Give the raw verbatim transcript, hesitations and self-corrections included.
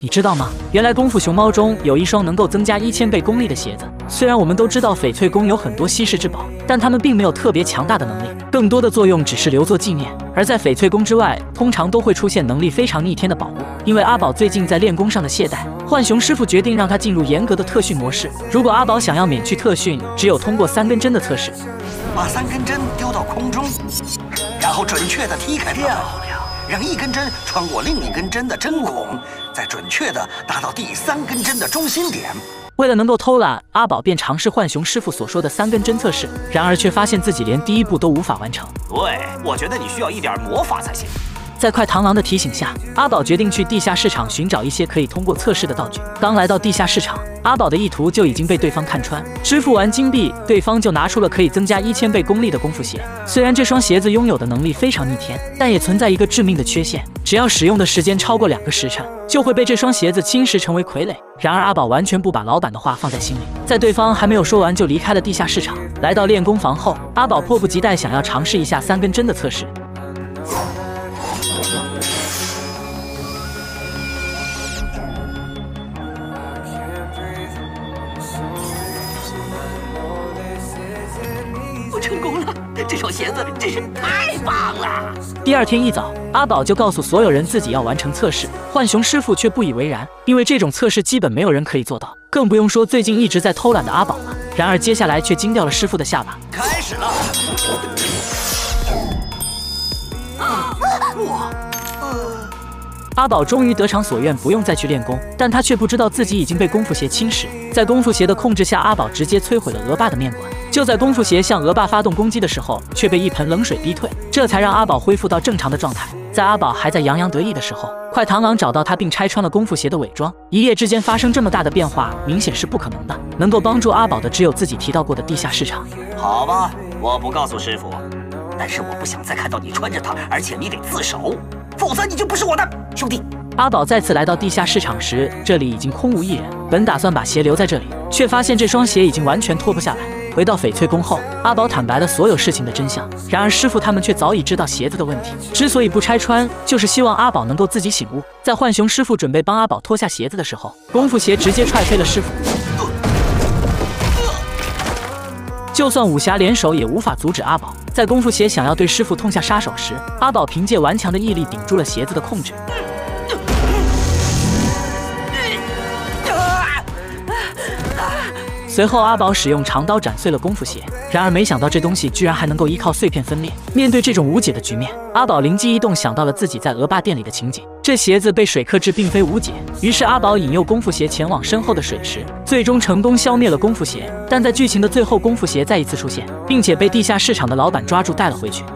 你知道吗？原来功夫熊猫中有一双能够增加一千倍功力的鞋子。虽然我们都知道翡翠宫有很多稀世之宝，但它们并没有特别强大的能力，更多的作用只是留作纪念。而在翡翠宫之外，通常都会出现能力非常逆天的宝物。因为阿宝最近在练功上的懈怠，浣熊师傅决定让他进入严格的特训模式。如果阿宝想要免去特训，只有通过三根针的测试。 把三根针丢到空中，然后准确地踢开它们，让一根针穿过另一根针的针孔，再准确地达到第三根针的中心点。 为了能够偷懒，阿宝便尝试浣熊师傅所说的三根针测试，然而却发现自己连第一步都无法完成。 对，我觉得你需要一点魔法才行。 在快螳螂的提醒下，阿宝决定去地下市场寻找一些可以通过测试的道具。刚来到地下市场，阿宝的意图就已经被对方看穿。支付完金币，对方就拿出了可以增加一千倍功力的功夫鞋。虽然这双鞋子拥有的能力非常逆天，但也存在一个致命的缺陷，只要使用的时间超过两个时辰，就会被这双鞋子侵蚀成为傀儡。然而阿宝完全不把老板的话放在心里，在对方还没有说完就离开了地下市场。来到练功房后，阿宝迫不及待想要尝试一下三根针的测试。 成功了！这双鞋子真是太棒了。 第二天一早，阿宝就告诉所有人自己要完成测试，浣熊师傅却不以为然，因为这种测试基本没有人可以做到，更不用说最近一直在偷懒的阿宝了。然而接下来却惊掉了师傅的下巴。 开始了！ 哇！ 阿宝终于得偿所愿，不用再去练功，但他却不知道自己已经被功夫鞋侵蚀。在功夫鞋的控制下，阿宝直接摧毁了鹅爸的面馆。就在功夫鞋向鹅爸发动攻击的时候，却被一盆冷水逼退，这才让阿宝恢复到正常的状态。在阿宝还在洋洋得意的时候，快螳螂找到他并拆穿了功夫鞋的伪装。一夜之间发生这么大的变化，明显是不可能的。能够帮助阿宝的只有自己提到过的地下市场。 好吧，我不告诉师傅，但是我不想再看到你穿着它，而且你得自首，否则你就不是我的兄弟。 阿宝再次来到地下市场时，这里已经空无一人。本打算把鞋留在这里，却发现这双鞋已经完全脱不下来。回到翡翠宫后，阿宝坦白了所有事情的真相。然而师傅他们却早已知道鞋子的问题，之所以不拆穿，就是希望阿宝能够自己醒悟。在浣熊师傅准备帮阿宝脱下鞋子的时候，功夫鞋直接踹飞了师傅。就算武侠联手也无法阻止阿宝。在功夫鞋想要对师傅痛下杀手时，阿宝凭借顽强的毅力顶住了鞋子的控制。随后，阿宝使用长刀斩碎了功夫鞋，然而没想到这东西居然还能够依靠碎片分裂。面对这种无解的局面，阿宝灵机一动，想到了自己在鹅爸店里的情景。这鞋子被水克制并非无解，于是阿宝引诱功夫鞋前往身后的水池，最终成功消灭了功夫鞋。但在剧情的最后，功夫鞋再一次出现，并且被地下市场的老板抓住带了回去。